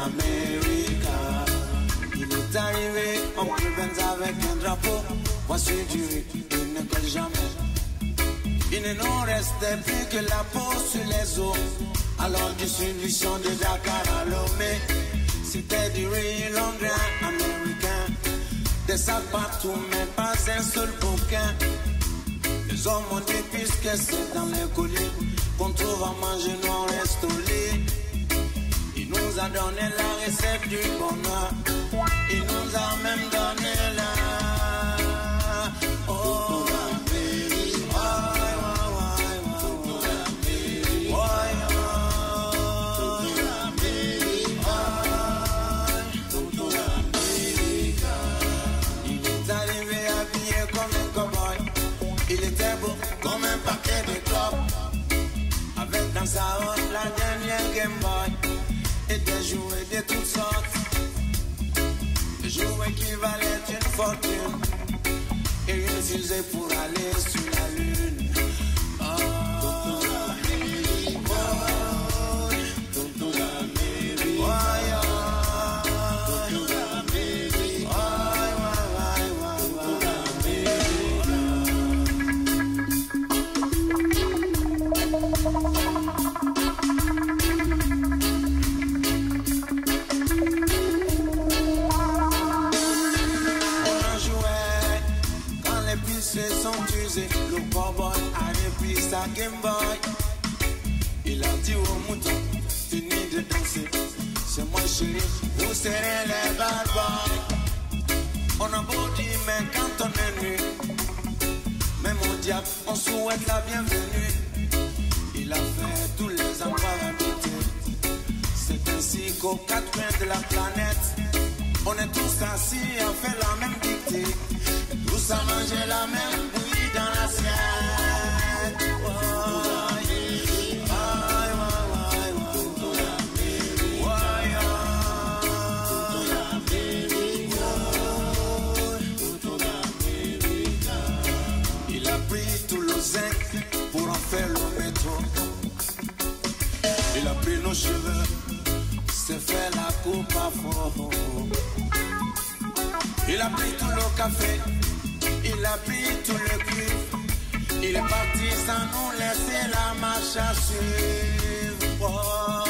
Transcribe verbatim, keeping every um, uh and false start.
l'Amérique. Il est arrivé en Benz avec un drapeau. Voici du riz, il ne colle jamais. Il ne nous restait plus que la peau sur les os. Alors distribution de Dakar à Lomé. C'était du riz long grain américain. Des sacs partout mais pas un seul bouquin. Les hommes ont dit puisque c'est dans les colis qu'on trouve à manger, nous on reste au lit. Il nous a donné la recette du bonheur. Il nous a même donné la... Oh, il était beau comme un paquet de clopes, avec dans sa haute la dernière Game Boy et des jouets de toutes sortes, des jouets qui valaient une fortune et une fusée pour aller sur la lune. Oh, le cowboy a repris sa Game Boy. Il a dit au mouton, fini de danser. C'est moi chéri, vous serez les bad boys. On a beau dire mais quand on est nu, même au diable on souhaite la bienvenue. Il a fait tous les endroits habités. C'est ainsi qu'aux quatre coins de la planète, on est tous assis à faire la même dictée. Tous à manger la même bouillie dans l'assiette. Oh, yeah. Oh, oh, oh, oh. Il a pris tout le zinc pour en faire le métro. Il a pris nos cheveux, s'est fait la coupe à fond. Il a pris tout le café, il a pris tout le cuivre. Il est parti sans nous laisser la marche à suivre. Oh.